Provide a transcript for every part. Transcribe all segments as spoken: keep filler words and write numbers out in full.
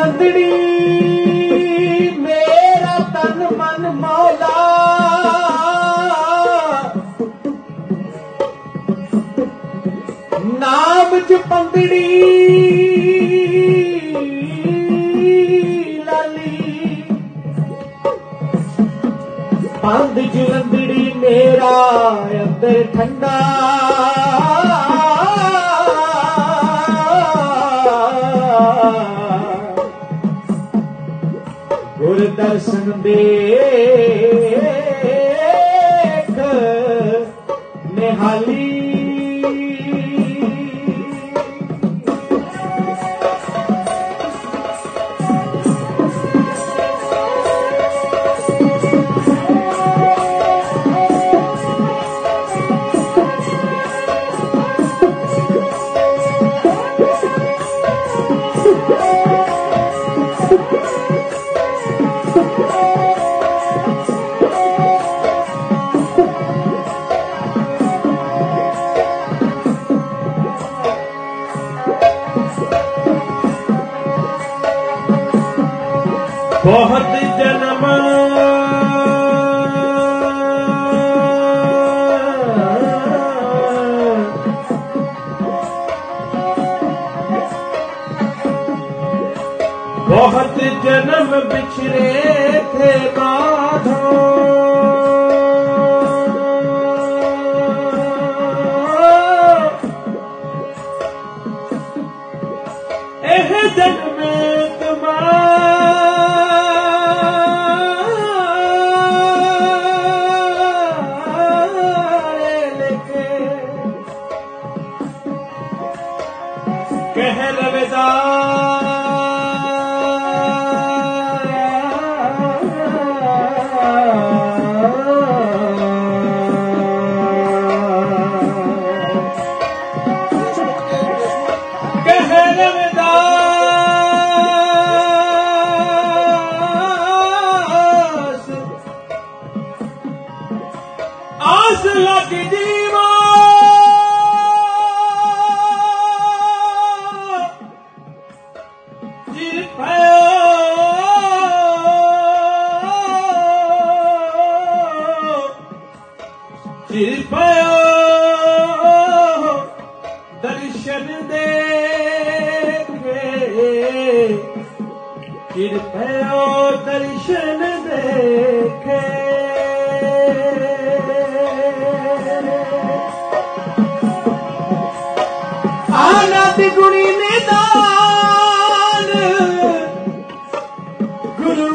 बंदड़ी मेरा तन मन मौला नाम च पंदड़ी लाली बंद जुलंदड़ी मेरा अंदर ठंडा गुर दर्शन देख निहाली बहुत जन्म बहुत जन्म बिछड़े थे माधो एह जन्म कह रवेदा कह रवेदा आस लग जीवा चिर पायो दर्शन देखे चिर पायो दर्शन देखे आनंद गुणी निदान गुरु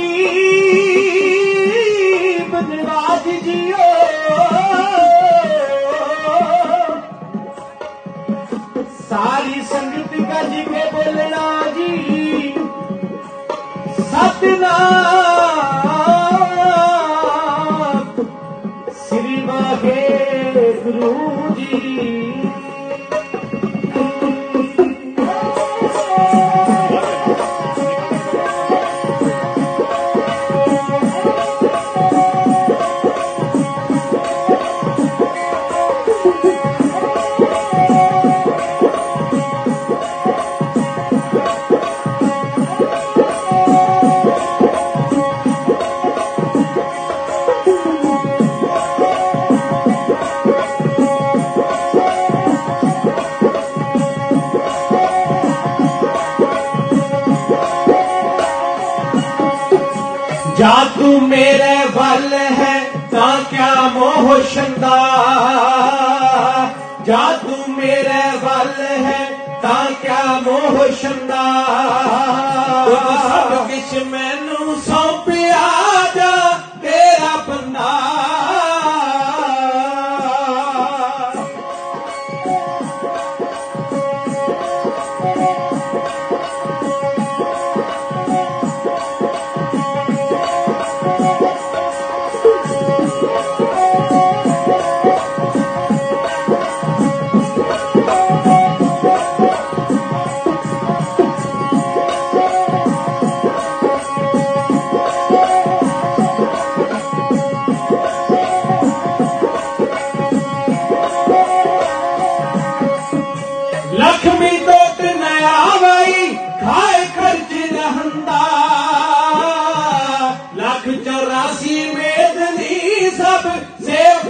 गरीब निवाज जियो सारी संगत गज के बोलना जी सतनाम श्री वाहे गुरु जी जा तू मेरे वल है ता क्या मोह छंदा जा तू मेरे वल है ता क्या मोह छंदा सब किश मैनू सौंपिया जा तेरा बंदा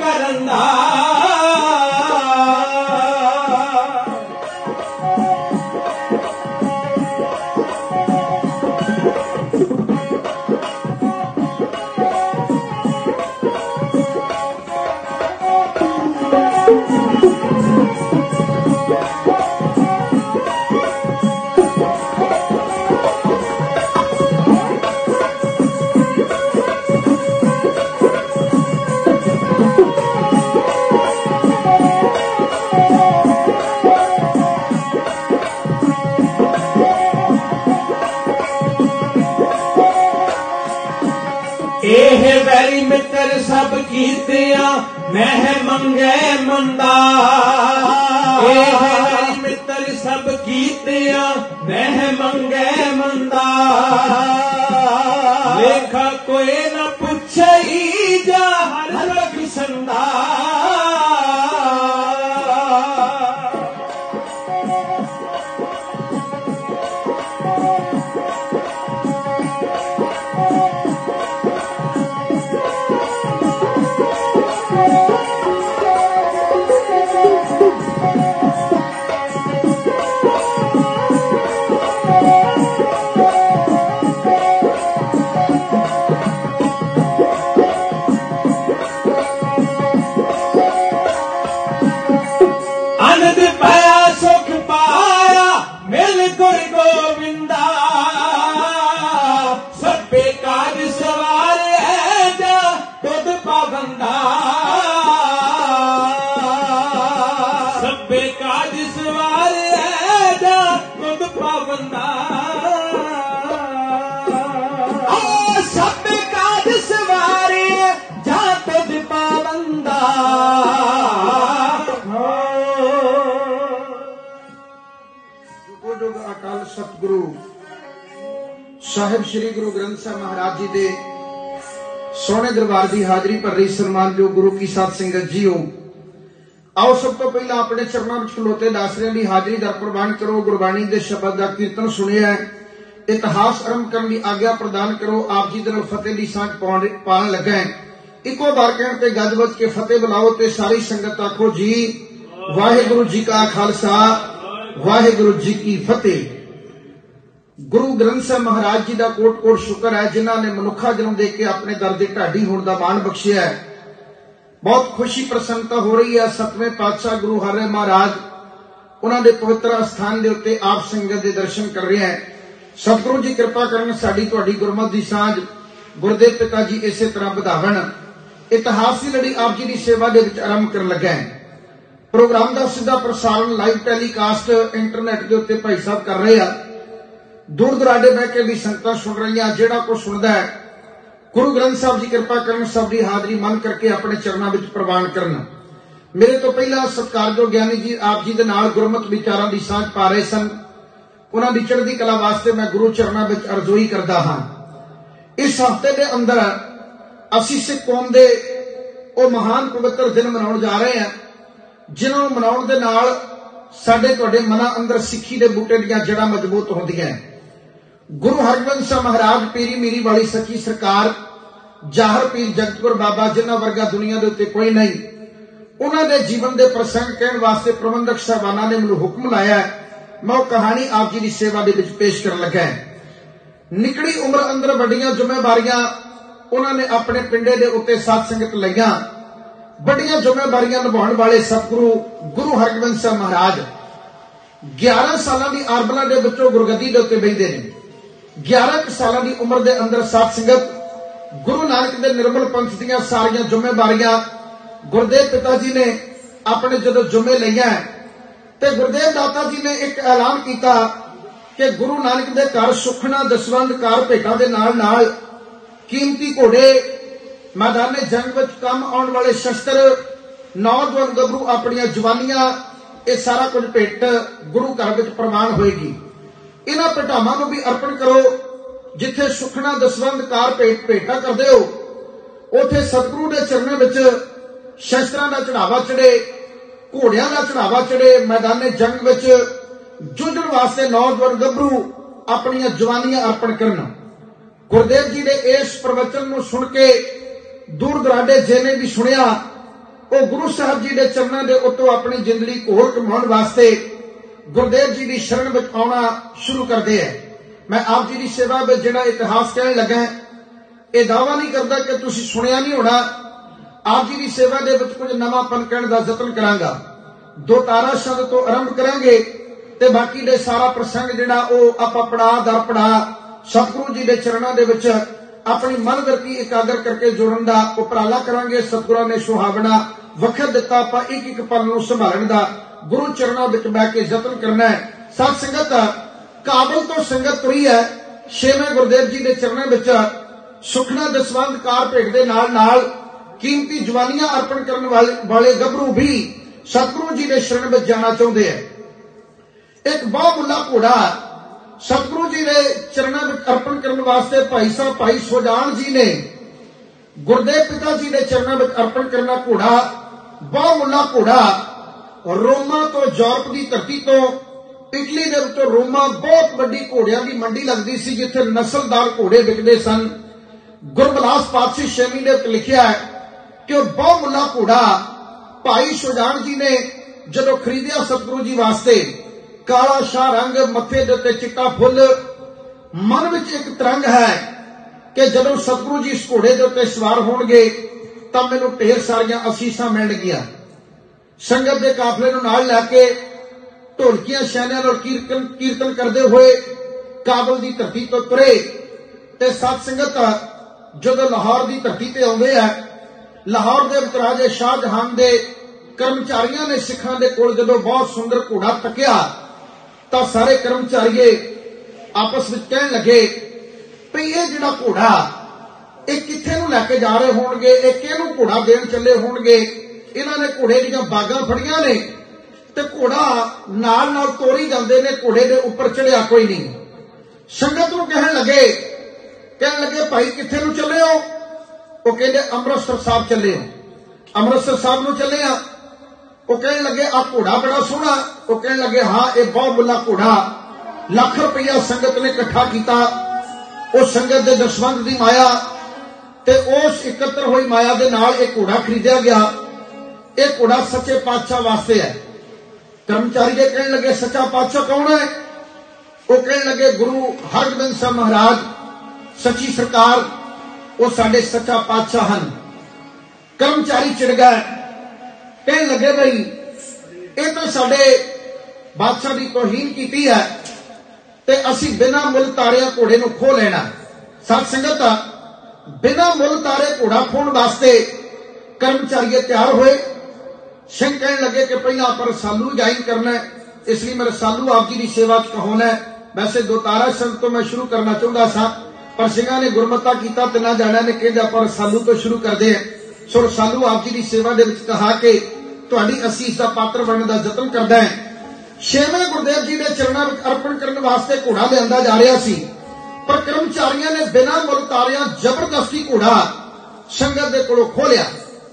करंदा वैरी मित्र सब कीतिया मैं मंगे मंदा वैरी मित्र सब कीतिया मैं मंगे मंदा लेखा कोई न पुछई जा हर किसंदा सतगुरु साहिब श्री गुरु ग्रंथ साहब महाराज जी दे सोने दरबार की हाजरी पर रही सन्मान जो गुरु की साध संगत जी हो आओ सब तो पहला अपने चरणों में खलोते दासरियां की हाजरी दर प्रवान करो गुरबाणी के शब्द का कीर्तन सुनिया इतिहास आरंभ करने की आज्ञा प्रदान करो आप जी दे फतेह की सांझ पान लगा है इको बार कहने ते गज बज के फतेह बुलाओ ते सारी संगत आखो जी वाहिगुरु जी का खालसा वाहिगुरु जी की फतेह। गुरु ग्रंथ साहब महाराज जी का कोट कोट शुक्र है जिन्होंने मनुखा जन्म दे के अपने दर की ढाडी होने का मान बख्शिया है। बहुत खुशी प्रसन्नता हो रही है सतवें पातशाह गुरु हरराय महाराज उन्होंने पवित्र स्थान के उत्ते आप संगत के दर्शन कर रहे हैं। सतगुरु जी कृपा करन साडी तुहाडी गुरमत की सांझ गुरुदेव पिता जी इसे तरह ਵਧਾਵਣ। इतिहास की लड़ी आप जी की सेवा के आरंभ कर लगा है। प्रोग्राम का सीधा प्रसारण लाइव टैलीकास्ट इंटरनेट के उत्ते भाई साहब कर रहे हैं। दूर दुराडे बह के भी संगतां सुन रही हैं। जेड़ा कुछ सुनता है गुरु ग्रंथ साहब जी कृपा करन सबकी हाजरी मन करके अपने चरणों में प्रवान करन। मेरे तो पहला सत्कारयोग ज्ञानी जी आप जी दे नाल गुरमत विचारां की सांझ पा रहे सन। उन्हां दी चढ़दी कला वास्ते मैं गुरु चरणों में अरजोई करदा हां। इस हफ्ते के अंदर असीं सिख कौम दे ओ महान पवित्र दिन मनाउण जा रहे हैं जिन्हों मनाउण दे नाल साडे तुहाडे मनां अंदर सिੱਖੀ दे बूटे दीयां जड़ां मजबूत होंदियां। गुरु हरगोबिंद साहब महाराज पीरी मीरी वाली सच्ची सरकार जाहर पीर जगतगुर बाबा जिन्हां वर्गा दुनिया दे उत्ते कोई नहीं उन्हां दे जीवन दे प्रसंग कहण वास्ते प्रबंधक साहबाना ने मैनूं हुक्म लाया है। मैं वो कहानी आप जी की सेवा दे विच पेश करन लगा है। निकड़ी उम्र अंदर वड्डियां जिम्मेवारियां उन्होंने अपने पिंडे दे उत्ते साध संगत लईयां। बड़ियां जिम्मेवारियां निभाउण वाले सतगुरु गुरु हरगोबिंद साहब महाराज ग्यारह साल की आरबला के बच्चों गुरगद्दी के उत्ते बैठते हैं। ग्यारह साल की उम्र के अंदर साध संगत गुरु नानक के निर्मल पंथ दीयां सारियां जिम्मेवारियां गुरुदेव पिता जी ने अपने जदों जुम्मे लईयां ते गुरुदेव दाता जी ने एक ऐलान किया कि गुरु नानक के घर सुखना दसवंध कार भेटां दे नाल नाल कीमती घोड़े मैदान जंग में काम आने वाले शस्त्र नौजवान गभरू अपनी जवानियां ये सारा कुछ भेट गुरु घर में प्रवान होएगी। इन्हां भेटावां नूं भी अर्पण करो जिथे सुखना दसवंध कार भेट भेटा करदे हो उथे सतगुरु के चरणों में शस्त्रां का चढ़ावा चढ़े घोड़ियां का चढ़ावा चढ़े मैदान जंग में जुझण वास्ते नौजवान गभरू अपनी जवानियां अर्पण करन। गुरुदेव जी ने इस प्रवचन को सुन के दूर दराडे जिन्हें भी सुनिया ਉਹ ਗੁਰੂ ਸਾਹਿਬ ਜੀ ਦੇ ਚਰਨਾਂ ਦੇ ਉੱਤੋਂ ਆਪਣੀ ਜ਼ਿੰਦਗੀ ਘੋਲ ਕਮਾਉਣ ਵਾਸਤੇ ਗੁਰਦੇਵ ਜੀ ਦੀ ਸ਼ਰਨ ਵਿੱਚ ਆਉਣਾ ਸ਼ੁਰੂ ਕਰਦੇ ਹੈ। ਮੈਂ ਆਪ ਜੀ ਦੀ ਸੇਵਾ ਵਿੱਚ ਜਿਹੜਾ ਇਤਿਹਾਸ ਕਹਿਣ ਲੱਗਾ, ਇਹ ਦਾਅਵਾ ਨਹੀਂ ਕਰਦਾ ਕਿ ਤੁਸੀਂ ਸੁਣਿਆ ਨਹੀਂ ਹੋਣਾ। ਆਪ ਜੀ ਦੀ ਸੇਵਾ ਦੇ ਵਿੱਚ ਕੁਝ ਨਵਾਂਪਨ ਕਹਿਣ ਦਾ ਯਤਨ ਕਰਾਂਗਾ। ਦੋ ਤਾਰਾ ਸ਼ਬਦ ਤੋਂ ਆਰੰਭ ਕਰਾਂਗੇ ਤੇ ਬਾਕੀ ਦੇ ਸਾਰਾ ਪ੍ਰਸੰਗ ਜਿਹੜਾ ਉਹ ਆਪਾਂ ਪੜਾਅ ਦਰ ਪੜਾਅ ਸਤਿਗੁਰੂ ਜੀ ਦੇ ਚਰਨਾਂ ਦੇ ਵਿੱਚ ਆਪਣੀ ਮਨ ਵਰਤੀ ਇਕਾਗਰ ਕਰਕੇ ਜੁੜਨ ਦਾ ਉਪਰਾਲਾ ਕਰਾਂਗੇ। ਸਤਿਗੁਰਾਂ ਨੇ ਸੁਹਾਵਣਾ ਵਕਤ ਦਿੱਤਾ, ਆਪਾਂ ਇੱਕ ਇੱਕ ਪਲ ਨੂੰ ਸੰਭਾਲਣ ਦਾ ਗੁਰੂ ਚਰਨਾਂ ਵਿੱਚ ਬਹਿ ਕੇ ਯਤਨ ਕਰਨਾ ਹੈ। ਸਤ ਸੰਗਤ, ਕਾਬਲ ਤੋਂ ਸੰਗਤ ਤੁਰੀ ਹੈ ਛੇਵੇਂ ਗੁਰਦੇਵ ਜੀ ਦੇ ਚਰਨਾਂ ਵਿੱਚ ਸੁਖਨਾ ਦਸਵੰਧ ਕਾਰ ਭੇਟ ਦੇ ਨਾਲ ਨਾਲ ਕੀਮਤੀ ਜਵਾਨੀਆਂ ਅਰਪਣ ਕਰਨ ਵਾਲੇ ਵਾਲੇ ਗੱਭਰੂ ਵੀ ਸਤਿਗੁਰੂ ਜੀ ਦੇ ਸ਼ਰਨ ਵਿੱਚ ਜਾਣਾ ਚਾਹੁੰਦੇ ਹੈ। ਇੱਕ ਬਹੁਮੁੱਲਾ ਘੋੜਾ ਸਤਿਗੁਰੂ ਜੀ ਦੇ ਚਰਨਾਂ ਵਿੱਚ ਅਰਪਣ ਕਰਨ ਵਾਸਤੇ ਭਾਈ ਸਾਹਿਬ ਭਾਈ ਸੁਜਾਨ ਜੀ ਨੇ ਗੁਰਦੇਵ ਪਿਤਾ ਜੀ ਦੇ ਚਰਨਾਂ ਵਿੱਚ ਅਰਪਣ ਕਰਨਾ ਘੋੜਾ, ਬਹੁਮੁੱਲਾ ਘੋੜਾ ਰੋਮਾ ਤੋਂ, ਯੂਰਪ ਦੀ ਧਰਤੀ ਤੋਂ, ਇਟਲੀ ਦੇ ਵਿੱਚੋਂ ਰੋਮਾ ਬਹੁਤ ਵੱਡੀ ਘੋੜਿਆਂ ਦੀ ਮੰਡੀ ਲੱਗਦੀ ਸੀ ਜਿੱਥੇ ਨਸਲਦਾਰ ਘੋੜੇ ਵਿਕਦੇ ਸਨ। ਗੁਰਬਲਾਸ ਪਾਤਸ਼ਾਹ ਛੇਵੀਂ ਦੇ ਵਿੱਚ ਲਿਖਿਆ ਹੈ ਕਿ ਉਹ ਬਹੁਮੁੱਲਾ ਘੋੜਾ ਭਾਈ ਸੁਜਾਨ ਜੀ ਨੇ ਜਦੋਂ ਖਰੀਦਿਆ ਸਤਿਗੁਰੂ ਜੀ ਵਾਸਤੇ, ਕਾਲਾ ਸ਼ਾਹ ਰੰਗ, ਮੱਥੇ ਦੇ ਉੱਤੇ ਚਿੱਟਾ ਫੁੱਲ, ਮਨ ਵਿੱਚ ਇੱਕ ਤਰੰਗ ਹੈ ਕਿ ਜਦੋਂ ਸਤਿਗੁਰੂ ਜੀ ਇਸ ਘੋੜੇ ਦੇ ਉੱਤੇ ਸਵਾਰ ਹੋਣਗੇ ਤਾਂ ਮੈਨੂੰ ਢੇਰ ਸਾਰੀਆਂ ਅਸੀਸਾਂ ਮਿਲਣਗੀਆਂ। ਸੰਗਤ ਦੇ ਕਾਫਲੇ ਨੂੰ ਨਾਲ ਲੈ ਕੇ ਢੋਲਕੀਆਂ ਛੈਨਿਆਂ ਨਾਲ ਕੀਰਤਨ ਕੀਰਤਨ ਕਰਦੇ ਹੋਏ ਕਾਬਲ ਦੀ ਧਰਤੀ ਤੋਂ ਤੁਰੇ ਤੇ ਸਤ ਸੰਗਤ ਜਦੋਂ ਲਾਹੌਰ ਦੀ ਧਰਤੀ ਤੇ ਆਉਂਦੇ ਆ, ਲਾਹੌਰ ਦੇ ਵਿੱਚ ਰਾਜੇ ਸ਼ਾਹਜਹਾਨ ਦੇ ਕਰਮਚਾਰੀਆਂ ਨੇ ਸਿੱਖਾਂ ਦੇ ਕੋਲ ਜਦੋਂ ਬਹੁਤ ਸੁੰਦਰ ਘੋੜਾ ਤੱਕਿਆ ਤਾਂ ਸਾਰੇ ਕਰਮਚਾਰੀਏ ਆਪਸ ਵਿੱਚ ਕਹਿਣ ਲੱਗੇ ਵੀ ਇਹ ਜਿਹੜਾ ਘੋੜਾ ਇਹ ਕਿੱਥੇ ਨੂੰ ਲੈ ਕੇ ਜਾ ਰਹੇ ਹੋਣਗੇ, ਇਹ ਕਿਹਨੂੰ ਘੋੜਾ ਦੇਣ ਚੱਲੇ ਹੋਣਗੇ। ਇਹਨਾਂ ਨੇ ਘੋੜੇ ਦੀਆਂ ਬਾਗਾਂ ਫੜੀਆਂ ਨੇ ਤੇ ਘੋੜਾ ਨਾਲ ਨਾਲ ਤੋਰੀ ਜਾਂਦੇ ਨੇ, ਘੋੜੇ ਦੇ ਉੱਪਰ ਚੜਿਆ ਕੋਈ ਨਹੀਂ। ਸੰਗਤ ਨੂੰ ਕਹਿਣ ਲੱਗੇ ਕਹਿਣ ਲੱਗੇ ਭਾਈ ਕਿੱਥੇ ਨੂੰ ਚੱਲੇ ਹੋ? ਉਹ ਕਹਿੰਦੇ ਅੰਮ੍ਰਿਤਸਰ ਸਾਹਿਬ ਚੱਲੇ ਹੋ। ਅੰਮ੍ਰਿਤਸਰ ਸਾਹਿਬ ਨੂੰ ਚੱਲੇ ਆ। ਉਹ ਕਹਿਣ ਲੱਗੇ ਆ ਘੋੜਾ ਬੜਾ ਸੋਹਣਾ। ਉਹ ਕਹਿਣ ਲੱਗੇ ਹਾਂ ਇਹ ਬਹੁਤ ਮੁੱਲਾ ਘੋੜਾ, ਲੱਖ ਰੁਪਈਆ ਸੰਗਤ ਨੇ ਇਕੱਠਾ ਕੀਤਾ। ਉਹ ਸੰਗਤ ਦੇ ਦਸਵੰਧ ਦੀ ਮਾਇਆ ਤੇ ਉਸ ਇਕੱਤਰ ਹੋਈ ਮਾਇਆ ਦੇ ਨਾਲ ਇਹ ਘੋੜਾ ਖਰੀਦਿਆ ਗਿਆ। ਇਹ ਘੋੜਾ ਸੱਚੇ ਪਾਤਸ਼ਾਹ ਵਾਸਤੇ ਹੈ। ਕਰਮਚਾਰੀ ਦੇ ਕਹਿਣ ਲੱਗੇ ਸੱਚਾ ਪਾਤਸ਼ਾਹ ਕੌਣ ਹੈ? ਉਹ ਕਹਿਣ ਲੱਗੇ ਗੁਰੂ ਹਰਗੋਬਿੰਦ ਸਾਹਿਬ ਮਹਾਰਾਜ ਸੱਚੀ ਸਰਕਾਰ, ਉਹ ਸਾਡੇ ਸੱਚਾ ਪਾਤਸ਼ਾਹ ਹਨ। ਕਰਮਚਾਰੀ ਚਿੜ ਗਏ, ਕਹਿਣ ਲੱਗੇ ਬਈ ਇਹ ਤਾਂ ਸਾਡੇ ਬਾਦਸ਼ਾਹ ਦੀ ਤੋਹੀਨ ਕੀਤੀ ਹੈ ਤੇ ਅਸੀਂ ਬਿਨਾਂ ਮੁੱਲ ਤਾਰਿਆਂ ਘੋੜੇ ਨੂੰ ਖੋਹ ਲੈਣਾ। ਸਤ ਸੰਗਤ, ਬਿਨਾਂ ਮੁੱਲ ਤਾਰੇ ਘੋੜਾ ਖੋਹਣ ਵਾਸਤੇ ਕਰਮਚਾਰੀ ਤਿਆਰ ਹੋਏ। ਸਿੰਘ ਕਹਿਣ ਲੱਗੇ ਕਿ ਪਹਿਲਾਂ ਆਪਾਂ ਰਸਾਲੂ ਜਾਇਨ ਕਰਨਾ ਹੈ, ਇਸ ਲਈ ਮੈਂ ਰਸਾਲੂ ਆਪ ਜੀ ਦੀ ਸੇਵਾ ਚ ਕਹਾਉਣਾ ਹੈ। ਵੈਸੇ ਦੋ ਤਾਰਾ ਸ਼ਬਦ ਤੋਂ ਮੈਂ ਸ਼ੁਰੂ ਕਰਨਾ ਚਾਹੁੰਦਾ ਸਾਂ ਪਰ ਸਿੰਘਾਂ ਨੇ ਗੁਰਮਤਾ ਕੀਤਾ ਤੇ ਨਾ ਜਾਣਿਆ ਨੇ ਕਹਿੰਦੇ ਆਪਾਂ ਰਸਾਲੂ ਤੋਂ ਸ਼ੁਰੂ ਕਰਦੇ ਹਾਂ। ਸੋ ਰਸਾਲੂ ਆਪ ਜੀ ਦੀ ਸੇਵਾ ਦੇ ਵਿੱਚ ਕਹਾ ਕੇ ਤੁਹਾਡੀ ਅਸੀਸ ਦਾ ਪਾਤਰ ਬਣਨ ਦਾ ਯਤਨ ਕਰਦਾ ਹੈ। ਛੇਵੇਂ ਗੁਰਦੇਵ ਜੀ ਦੇ ਚਰਨਾਂ ਵਿੱਚ ਅਰਪਣ ਕਰਨ ਵਾਸਤੇ ਘੋੜਾ ਲਿਆਂਦਾ ਜਾ ਰਿਹਾ ਸੀ ਪਰ ਕਰਮਚਾਰੀਆਂ ਨੇ ਬਿਨਾਂ ਮੁੱਲ ਤਾਰਿਆਂ ਜ਼ਬਰਦਸਤੀ ਘੋੜਾ ਸੰਗਤ ਦੇ ਕੋਲੋਂ ਖੋਹ ਲਿਆ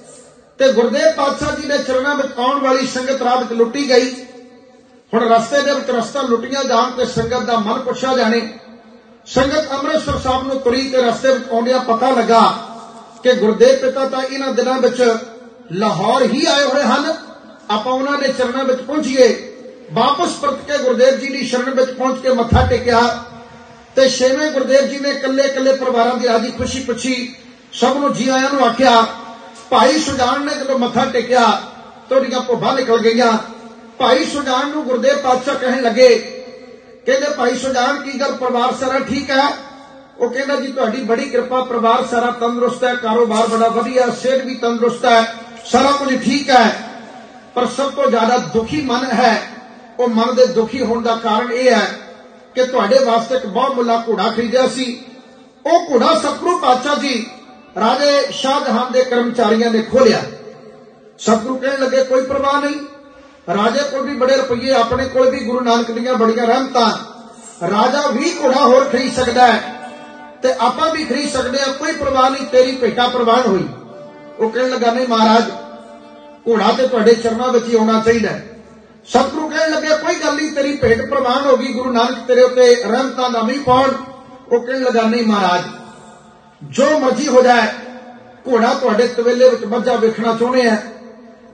ਤੇ ਗੁਰਦੇਵ ਪਾਤਸ਼ਾਹ ਜੀ ਦੇ ਚਰਨਾਂ ਵਿੱਚ ਆਉਣ ਵਾਲੀ ਸੰਗਤ ਰਾਹ ਵਿੱਚ ਲੁੱਟੀ ਗਈ। ਹੁਣ ਰਸਤੇ ਦੇ ਵਿੱਚ ਰਸਤਾ ਲੁੱਟੀਆਂ ਜਾਣ ਤੇ ਸੰਗਤ ਦਾ ਮਨ ਪੁੱਛਿਆ ਜਾਣੇ। ਸੰਗਤ ਅੰਮ੍ਰਿਤਸਰ ਸਾਹਿਬ ਨੂੰ ਤੁਰੀ ਤੇ ਰਸਤੇ ਵਿੱਚ ਆਉਂਦਿਆਂ ਪਤਾ ਲੱਗਾ ਕਿ ਗੁਰਦੇਵ ਪਿਤਾ ਤਾਂ ਇਹਨਾਂ ਦਿਨਾਂ ਵਿੱਚ ਲਾਹੌਰ ਹੀ ਆਏ ਹੋਏ ਹਨ। ਆਪਾਂ ਉਹਨਾਂ ਦੇ ਚਰਨਾਂ ਵਿੱਚ ਪਹੁੰਚੀਏ। ਵਾਪਸ ਪਰਤ ਕੇ ਗੁਰਦੇਵ ਜੀ ਦੀ ਸ਼ਰਨ ਵਿੱਚ ਪਹੁੰਚ ਕੇ ਮੱਥਾ ਟੇਕਿਆ ਤੇ ਛੇਵੇਂ ਗੁਰਦੇਵ ਜੀ ਨੇ ਕੱਲੇ ਕੱਲੇ ਪਰਿਵਾਰਾਂ ਦੀ ਰਾਜੀ ਖੁਸ਼ੀ ਪੁੱਛੀ, ਸਭ ਨੂੰ ਜੀ ਆਇਆਂ ਨੂੰ ਆਖਿਆ। ਭਾਈ ਸੁਜਾਨ ਨੇ ਜਦੋਂ ਮੱਥਾ ਟੇਕਿਆ ਤਾਂ ਉਹਦੀਆਂ ਭੁੱਬਾਂ ਨਿਕਲ ਗਈਆਂ। ਭਾਈ ਸੁਜਾਨ ਨੂੰ ਗੁਰਦੇਵ ਪਾਤਸ਼ਾਹ ਕਹਿਣ ਲੱਗੇ, ਕਹਿੰਦੇ ਭਾਈ ਸੁਜਾਨ ਕੀ ਗੱਲ ਪਰਿਵਾਰ ਸਾਰਾ ਠੀਕ ਹੈ? ਉਹ ਕਹਿੰਦਾ ਜੀ ਤੁਹਾਡੀ ਬੜੀ ਕਿਰਪਾ, ਪਰਿਵਾਰ ਸਾਰਾ ਤੰਦਰੁਸਤ ਹੈ, ਕਾਰੋਬਾਰ ਬੜਾ ਵਧੀਆ, ਸਿਹਤ ਵੀ ਤੰਦਰੁਸਤ ਹੈ, ਸਾਰਾ ਕੁਝ ਠੀਕ ਹੈ। ਪਰ ਸਭ ਤੋਂ ਜ਼ਿਆਦਾ ਦੁਖੀ ਮਨ ਹੈ। ਉਹ ਮਨ ਦੇ ਦੁਖੀ ਹੋਣ ਦਾ ਕਾਰਨ ਇਹ ਹੈ ਕਿ ਤੁਹਾਡੇ ਵਾਸਤੇ ਇੱਕ ਬਹੁਤ ਮੁੱਲਾ ਘੋੜਾ ਖਰੀਦਿਆ ਸੀ। ਉਹ ਘੋੜਾ ਸਤਿਗੁਰੂ ਪਾਤਸ਼ਾਹ ਜੀ ਰਾਜੇ ਸ਼ਾਹਜਹਾਨ ਦੇ ਕਰਮਚਾਰੀਆਂ ਨੇ ਖੋਲਿਆ। ਸਤਿਗੁਰੂ ਕਹਿਣ ਲੱਗੇ ਕੋਈ ਪਰਵਾਹ ਨਹੀਂ, ਰਾਜੇ ਕੋਲ ਵੀ ਬੜੇ ਰੁਪਈਏ, ਆਪਣੇ ਕੋਲ ਵੀ ਗੁਰੂ ਨਾਨਕ ਦੀਆਂ ਬੜੀਆਂ ਰਹਿਮਤਾਂ, ਰਾਜਾ ਵੀ ਘੋੜਾ ਹੋਰ ਖਰੀਦ ਸਕਦਾ ਹੈ ਤੇ ਆਪਾਂ ਵੀ ਖਰੀਦ ਸਕਦੇ ਹਾਂ, ਕੋਈ ਪਰਵਾਹ ਨਹੀਂ, ਤੇਰੀ ਭੇਟਾ ਪ੍ਰਵਾਨ ਹੋਈ। ਉਹ ਕਹਿਣ ਲੱਗਾ ਨਹੀਂ ਮਹਾਰਾਜ, ਘੋੜਾ ਤੇ ਤੁਹਾਡੇ ਚਰਨਾਂ ਵਿੱਚ ਹੀ ਆਉਣਾ ਚਾਹੀਦਾ। ਸਤਿਗੁਰੂ ਕਹਿਣ ਲੱਗੇ ਕੋਈ ਗੱਲ ਨਹੀਂ, ਤੇਰੀ ਭੇਟ ਪ੍ਰਵਾਨ ਹੋ ਗਈ, ਗੁਰੂ ਨਾਨਕ ਤੇਰੇ ਉੱਤੇ ਰਹਿਮਤਾਂ ਦਾ ਮੀਂਹ ਪਾਉਣ। ਉਹ ਕਹਿਣ ਲੱਗਾ ਨਹੀਂ ਮਹਾਰਾਜ, ਜੋ ਮਰਜ਼ੀ ਹੋ ਜਾਏ, ਘੋੜਾ ਤੁਹਾਡੇ ਤਵੇਲੇ ਵਿੱਚ ਮੱਝਾਂ ਵੇਖਣਾ ਚਾਹੁੰਦੇ ਆ,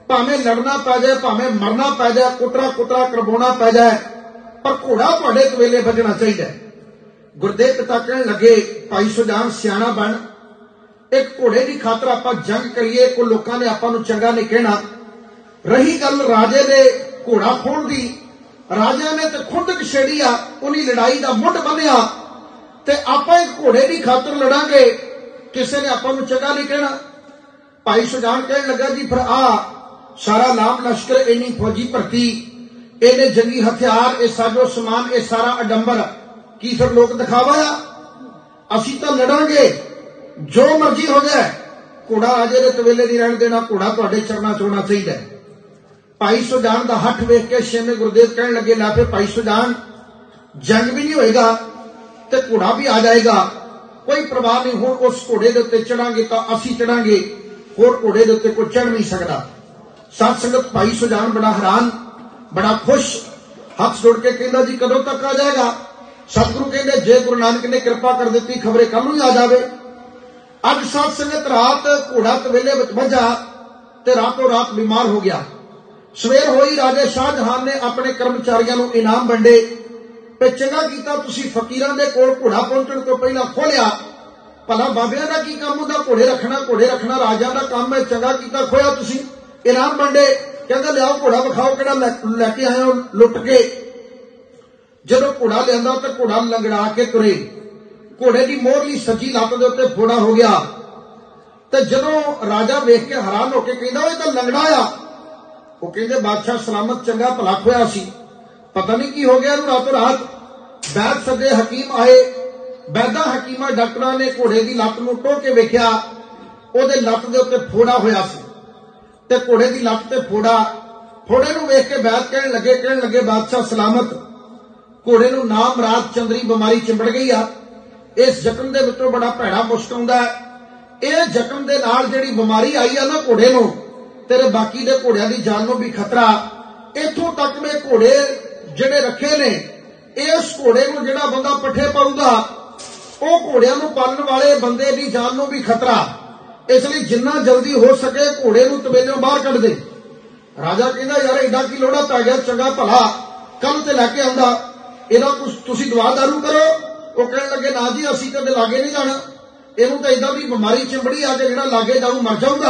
भावें लड़ना पै जाए, भावें मरना पै जाए, कुतरा कुतरा करवाना पै जाए, पर घोड़ा तुहाडे तवेले बजना चाहिए। गुरदेव पिता कहन लगे, भाई सुजान सियाणा बन, एक घोड़े की खातर आपां जंग करिए, कोई लोकां ने आपां नूं चंगा नहीं कहना। रही गल राजे दे घोड़ा खोण दी, राजा ने तो खुंदक छेड़ी आ, उन्हीं लड़ाई का मुंड बनिया, ते आपां इस घोड़े की खातर लड़ांगे, किसी ने आपां नूं चंगा नहीं कहना। भाई सुजान कहन लगा, जी फिर आ सारा लाम लश्कर, इन्नी फौजी भर्ती, इन्ने जंगी हथियार, ये साजो समान, ये सारा अडंबर की फिर लोक दिखावा आ? असी तो लड़ांगे, जो मर्जी हो जाए, घोड़ा राजे के तवेले नहीं रहन देना, घोड़ा तुहाडे चरना च होना चाहिए। भाई सुजान का हठ वेख के छेवें गुरदेव कहन लगे, ला फिर भाई सुजान जंग भी नहीं होएगा ते घोड़ा भी आ जाएगा, कोई परवाह नहीं। हुण उस घोड़े के उत्ते चढ़ांगे तो असी चढ़ांगे, होर घोड़े के उत्ते कोई चढ़ नहीं सकता। सत संगत भाई सुजान बड़ा हैरान, बड़ा खुश, हाथ जोड़ के कहंदा, जी कदों तक आ जाएगा? सतगुरु कहंदे, जे गुरु नानक ने कृपा कर दी, खबरे कल नूं आ जावे। अज सत संगत रात घोड़ा तवेले विच वजा ते रातों रात बीमार हो गया। सवेर होई, राजे शाहजहां ने अपने कर्मचारियों को इनाम वंडे, पे चंगा कीता तुसी फकीरां दे कोल घोड़ा पहुंचण तो पहला खोलिया। भला बाबियां दा की काम हुंदा? घोड़े रखना, घोड़े रखना राजा दा काम है, चंगा कीता खोया तुसी, इनाम वंडे। कहंदा लियाओ घोड़ा विखाओ, किहड़ा लैके आए हो लुट के। जदों घोड़ा लियांदा ते घोड़ा लंगड़ा के तुरे, घोड़े की मोहरली सज्जी लत्त दे उत्ते फोड़ा हो गया। ते जदों राजा वेख के हैरान होके कहंदा, ओह तां लंगड़ा आ। वो कहंदे, बादशाह सलामत चंगा भला खोया सी, पता नहीं की हो गया रातों रात। बैद सदे, हकीम आए, बैदा हकीमा डॉक्टरां ने घोड़े की लत्त नूं टोह के वेख्या, ओहदे लत्त दे उत्ते फोड़ा होया सी, ते घोड़े की लत्त ते फोड़ा। फोड़े नूं वेख के बैद कहण लगे कहण लगे बादशाह सलामत, घोड़े नूं नाम रात चंदरी बीमारी चिंबड़ गई आ। इस जख्म दे विचों बड़ा भैड़ा मुश्क आउंदा है। इह जख्म दे नाल जिहड़ी बीमारी आई आ ना घोड़े नूं, तेरे बाकी दे घोड़ियां दी जान नूं भी खतरा। इत्थों तक मैं घोड़े जिहड़े रखे ने, इस घोड़े नूं जिहड़ा बंदा पट्ठे पाऊगा, ਉਹ ਘੋੜਿਆਂ ਨੂੰ ਪਾਲਣ वाले बंदे ਦੀ जान ਨੂੰ भी खतरा। इसलिए जिन्ना जल्दी हो सके घोड़े ਨੂੰ ਤਵੇਲਿਓਂ बाहर कढ़ दे। राजा कहंदा, यार एडा की लोड़ा पै गया, चंगा भला कल ते लैके आंदा, ਇਹਦਾ कुछ तुसीं दवा दारू करो। ਉਹ कहण लगे, ना जी असीं कदे लागे नहीं जाना, ਇਹਨੂੰ ਤਾਂ इदां दी बीमारी चिंबड़ी आ के ਜਿਹੜਾ लागे जाऊ मर जाऊगा।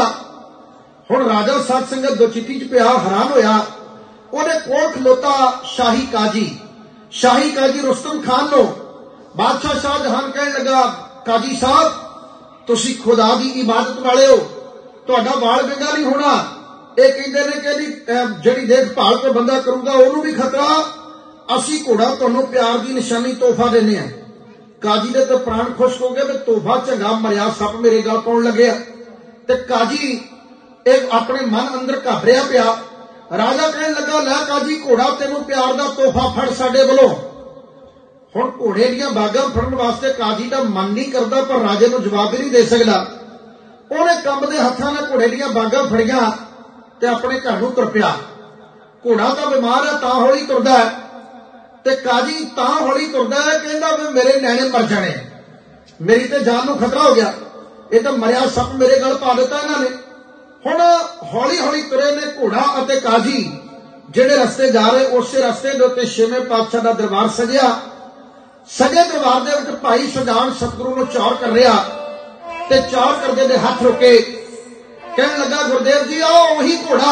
हुण राजा सत संगत दुचिती च पिया हैरान होया। ਉਹਦੇ ਕੋਲ ਖਲੋਤਾ शाही काजी, शाही काजी रुस्तम खान नो बादशाह शाहजहान कहन लगा, काजी साहब तुसी खुदा दी इबादत वाले हो, तुहाडा वाल विंगा नहीं होना। ये कहंदे ने कि जिहड़ी देखभाल कोई बंदा करूगा ओनू भी खतरा, असी घोड़ा तुहानू प्यार की निशानी तोहफा देने हैं। काजी दे तो प्राण खुश हो गए, भी तोहफा चंगा मरिया सप मेरे गल पाउण लगे। ते काजी एक अपने मन अंदर घबरिया पिया। राजा कहन लगा, लै काजी घोड़ा तेनू प्यार दा तोहफा फड़ साडे वल्लों। हुण घोड़े दीयां बागां फड़न वास्ते काजी दा मन नहीं करदा, पर राजे नूं जवाब भी नहीं दे सकदा। ਉਹਨੇ ਕੰਬਦੇ ਹੱਥਾਂ ਨਾਲ ਘੋੜੇ ਦੀਆਂ ਬਾਗਾਂ ਫੜੀਆਂ ਤੇ ਆਪਣੇ ਘਰ ਨੂੰ ਤੁਰ ਪਿਆ। ਘੋੜਾ ਤਾਂ ਬਿਮਾਰ ਹੈ ਤਾਂ ਹੌਲੀ ਤੁਰਦਾ ਹੈ, ਤੇ ਕਾਜੀ ਤਾਂ ਹੌਲੀ ਤੁਰਦਾ ਹੈ, ਕਹਿੰਦਾ ਵੀ ਮੇਰੇ ਨੈਣੇ ਮਰ ਜਾਣੇ, ਮੇਰੀ ਤੇ ਜਾਨ ਨੂੰ ਖਤਰਾ ਹੋ ਗਿਆ, ਇਹ ਤਾਂ ਮਰਿਆ ਸੱਪ ਮੇਰੇ ਗਲ ਪਾ ਦਿੱਤਾ ਇਹਨਾਂ ਨੇ। ਹੁਣ ਹੌਲੀ ਹੌਲੀ ਤੁਰੇ ਨੇ ਘੋੜਾ ਅਤੇ ਕਾਜੀ, ਜਿਹੜੇ ਰਸਤੇ ਜਾ ਰਹੇ ਉਸੇ ਰਸਤੇ ਦੇ ਉੱਤੇ ਛੇਵੇਂ ਪਾਤਸ਼ਾਹ ਦਾ ਦਰਬਾਰ ਸਜਿਆ। ਸਜੇ ਦਰਬਾਰ ਦੇ ਵਿੱਚ ਭਾਈ ਸੁਜਾਨ ਸਤਿਗੁਰੂ ਨੂੰ ਚੌਰ ਕਰ ਰਿਹਾ, ਤੇ ਚੌਰ ਕਰਦੇ ਦੇ ਹੱਥ ਰੁਕੇ। ਕਹਿਣ ਲੱਗਾ, ਗੁਰਦੇਵ ਜੀ ਆਓ ਉਹੀ ਘੋੜਾ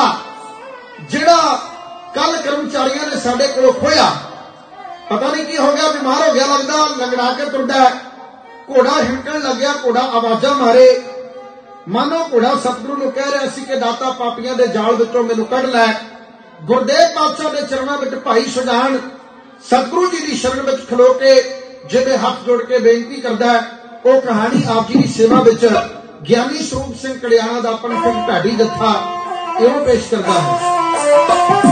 ਜਿਹੜਾ ਕੱਲ ਕਰਮਚਾਰੀਆਂ ਨੇ ਸਾਡੇ ਕੋਲੋਂ ਖੋਇਆ, ਪਤਾ ਨਹੀਂ ਕੀ ਹੋ ਗਿਆ, ਬਿਮਾਰ ਹੋ ਗਿਆ ਲੱਗਦਾ, ਲੰਗੜਾ ਕੇ ਤੁਰਦਾ। ਘੋੜਾ ਹਿੰਕਣ ਲੱਗਿਆ, ਘੋੜਾ ਆਵਾਜ਼ਾਂ ਮਾਰੇ, ਮਾਨੋ ਘੋੜਾ ਸਤਿਗੁਰੂ ਨੂੰ ਕਹਿ ਰਿਹਾ ਸੀ ਕਿ ਦਾਤਾ ਪਾਪੀਆਂ ਦੇ ਜਾਲ ਵਿੱਚੋਂ ਮੈਨੂੰ ਕੱਢ ਲੈ। ਗੁਰਦੇਵ ਪਾਤਸ਼ਾਹ ਦੇ ਚਰਨਾਂ ਵਿੱਚ ਭਾਈ ਸੁਜਾਨ सतगुरु जी की शरण में खलो के जिहदे हाथ जोड़ के बेनती करता है, वो कहानी आप जी की सेवा में ज्ञानी स्वरूप सिंह कड़ियाना का अपना पिंड ढाडी जत्था इहो पेश करता है।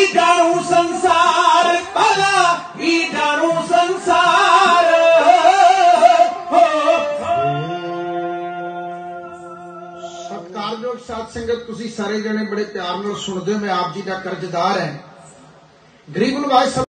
की जानू संसार भला की जानू संसार हो। सत्कारयोग साध संगत तुसी सारे जने बड़े प्यार नाल सुनदे हो। मैं आप जी दा कर्जदार है। गरीब नवाज